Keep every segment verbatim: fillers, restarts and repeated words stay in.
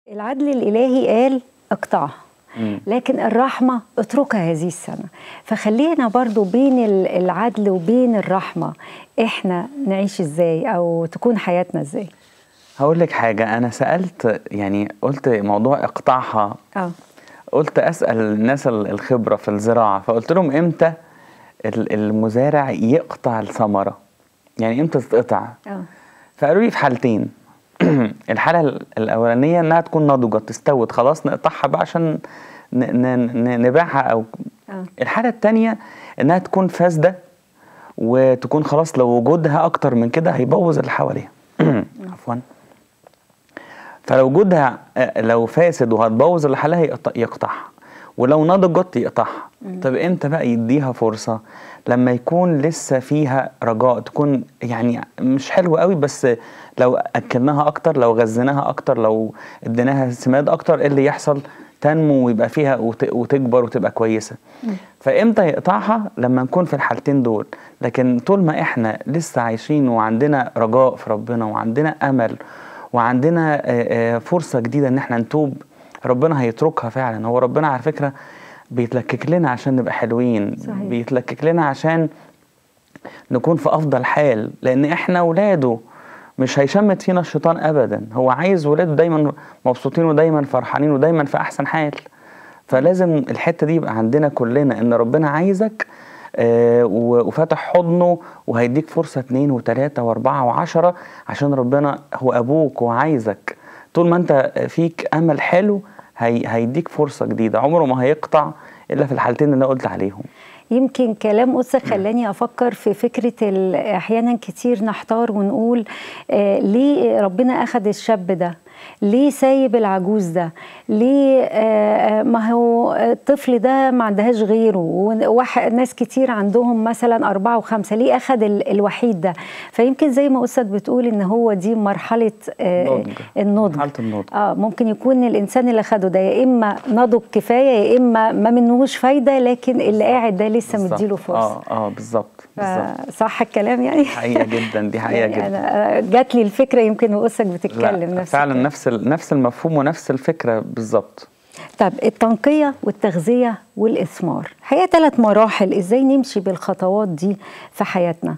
العدل الإلهي قال اقطعها، لكن الرحمة اتركها هذه السنة. فخلينا برضو بين العدل وبين الرحمة احنا نعيش ازاي او تكون حياتنا ازاي؟ هقول لك حاجة. أنا سألت، يعني قلت موضوع اقطعها اه قلت أسأل الناس الخبرة في الزراعة، فقلت لهم إمتى المزارع يقطع الثمرة، يعني إمتى تتقطع؟ اه فقالوا لي في حالتين. الحالة الأولانية إنها تكون نضجة تستوت خلاص نقطعها بقى عشان نبيعها، أو اه الحالة التانية إنها تكون فاسدة وتكون خلاص لو وجودها أكتر من كده هيبوظ اللي حواليها. عفوا. فلو وجودها لو فاسد وهتبوظ اللي حواليها يقطعها، ولو نضجت يقطعها. طب امتى بقى يديها فرصة؟ لما يكون لسه فيها رجاء، تكون يعني مش حلوة قوي بس لو أكلناها أكتر، لو غزيناها أكتر، لو اديناها سماد أكتر، إيه اللي يحصل؟ تنمو ويبقى فيها وتكبر وتبقى كويسة. فإمتى يقطعها؟ لما نكون في الحالتين دول. لكن طول ما إحنا لسه عايشين وعندنا رجاء في ربنا وعندنا أمل وعندنا فرصة جديدة إن إحنا نتوب، ربنا هيتركها فعلا. هو ربنا على فكرة بيتلكك لنا عشان نبقى حلوين. صحيح. بيتلكك لنا عشان نكون في أفضل حال، لأن إحنا ولاده، مش هيشمت فينا الشيطان أبدا. هو عايز ولاده دايما مبسوطين ودايما فرحانين ودايما في أحسن حال. فلازم الحتة دي يبقى عندنا كلنا، إن ربنا عايزك آه وفاتح حضنه وهيديك فرصة اتنين وتلاتة واربعة وعشرة، عشان ربنا هو أبوك وعايزك. طول ما أنت فيك أمل حلو هي هيديك فرصة جديدة. عمره ما هيقطع إلا في الحالتين اللي أنا قلت عليهم. يمكن كلام قدسك خلاني أفكر في فكرة أحيانا كتير نحتار ونقول آه ليه ربنا أخذ الشاب ده؟ ليه سايب العجوز ده؟ ليه آه ما هو الطفل ده ما عندهاش غيره، وناس كتير عندهم مثلا أربعة وخمسة، ليه أخذ الوحيد ده؟ فيمكن زي ما قدسك بتقول إن هو دي مرحلة آه النضج. مرحلة النضج. اه ممكن يكون الإنسان اللي أخده ده يا إما نضج كفاية يا إما ما منهوش فايدة، لكن اللي قاعد ده لسه مديله فرصة. اه اه بالظبط. صح الكلام يعني؟ حقيقة جدا، دي حقيقة يعني جدا. أنا جات لي الفكرة يمكن وقدسك بتتكلم نفس فعلا الكلام. نفس نفس المفهوم ونفس الفكرة بالظبط. طب التنقية والتغذية والإثمار، هي ثلاث مراحل، إزاي نمشي بالخطوات دي في حياتنا؟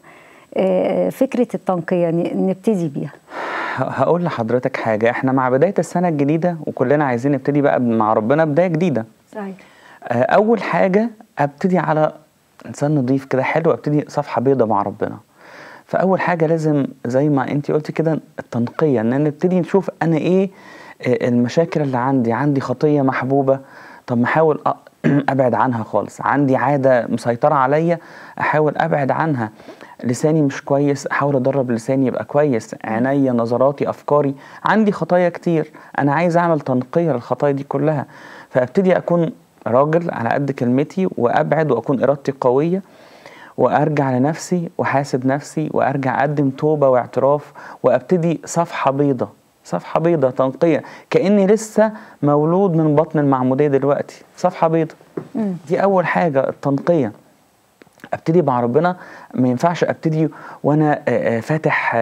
آه فكرة التنقية نبتدي بيها. هقول لحضرتك حاجة. احنا مع بداية السنة الجديدة وكلنا عايزين نبتدي بقى مع ربنا بداية جديدة. صحيح. آه أول حاجة ابتدي على إنسان نضيف كده حلو، ابتدي صفحة بيضة مع ربنا. فأول حاجة لازم زي ما انتي قلتي كده التنقية، ان نبتدي نشوف أنا إيه المشاكل اللي عندي. عندي خطية محبوبة، طب ما احاول ابعد عنها خالص. عندي عادة مسيطرة عليا، احاول ابعد عنها. لساني مش كويس، احاول ادرب لساني يبقى كويس. عينيا، نظراتي، افكاري. عندي خطايا كتير، انا عايز اعمل تنقية للخطايا دي كلها. فابتدي اكون راجل على قد كلمتي وابعد، واكون ارادتي قوية، وارجع لنفسي وحاسب نفسي، وارجع اقدم توبة واعتراف، وابتدي صفحة بيضة. صفحة بيضة، تنقية، كأني لسه مولود من بطن المعمودية دلوقتي. صفحة بيضة. دي أول حاجة، التنقية. أبتدي مع ربنا. ما ينفعش أبتدي وأنا فاتح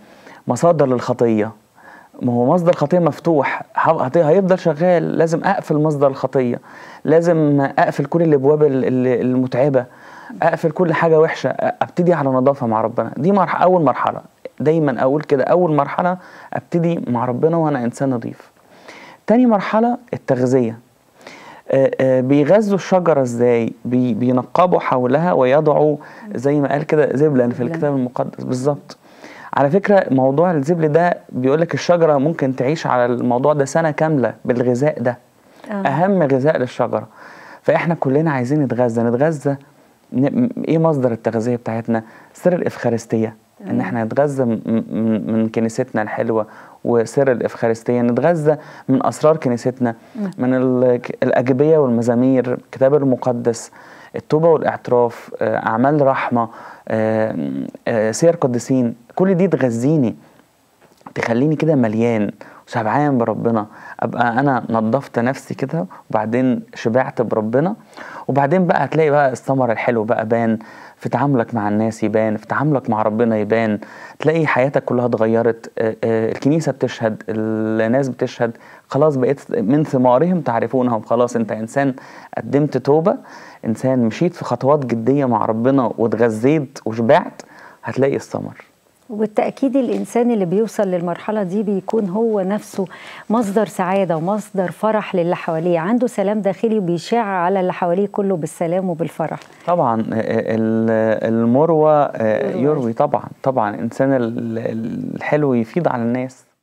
مصادر للخطية. ما هو مصدر الخطية مفتوح، هيفضل شغال. لازم أقفل مصدر الخطية، لازم أقفل كل الأبواب المتعبة، أقفل كل حاجة وحشة. أبتدي على نظافة مع ربنا. دي مرحلة، أول مرحلة. دايما اقول كده، اول مرحله ابتدي مع ربنا وانا انسان نظيف. تاني مرحله التغذيه. آآ آآ بيغذوا الشجره ازاي؟ بي بينقبوا حولها ويضعوا زي ما قال كده زبلا في الكتاب المقدس. بالظبط. على فكره موضوع الزبل ده بيقول لك الشجره ممكن تعيش على الموضوع ده سنه كامله بالغذاء ده. آه. اهم غذاء للشجره. فاحنا كلنا عايزين نتغذى. نتغذى ايه مصدر التغذيه بتاعتنا؟ سر الافخارستيه، ان احنا نتغذى من كنيستنا الحلوه وسر الافخارستيه، نتغذى من اسرار كنيستنا، من الاجبيه والمزامير، الكتاب المقدس، التوبه والاعتراف، اعمال رحمه، سير قديسين. كل دي تغذيني، تخليني كده مليان شبعان بربنا، ابقى انا نظفت نفسي كده وبعدين شبعت بربنا، وبعدين بقى هتلاقي بقى الثمر الحلو بقى بان في تعاملك مع الناس، يبان في تعاملك مع ربنا، يبان تلاقي حياتك كلها اتغيرت. الكنيسة بتشهد، الناس بتشهد، خلاص بقيت من ثمارهم تعرفونهم. خلاص انت انسان قدمت توبة، انسان مشيت في خطوات جدية مع ربنا واتغذيت وشبعت، هتلاقي الثمر. وبالتأكيد الإنسان اللي بيوصل للمرحلة دي بيكون هو نفسه مصدر سعادة ومصدر فرح للي حواليه، عنده سلام داخلي وبيشع على اللي حواليه كله بالسلام وبالفرح. طبعا المروة يروي، طبعا طبعا الإنسان الحلو يفيض على الناس.